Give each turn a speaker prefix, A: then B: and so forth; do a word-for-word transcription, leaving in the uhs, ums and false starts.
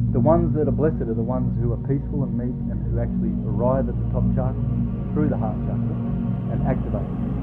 A: The ones that are blessed are the ones who are peaceful and meek and who actually arrive at the top chakra through the heart chakra and activate it.